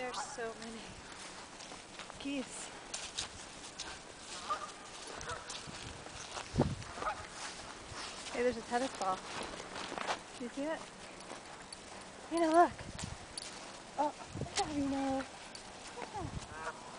There's so many geese. Hey, there's a tennis ball. Do you see it? Reno, look. Oh, look at Reno. Yeah.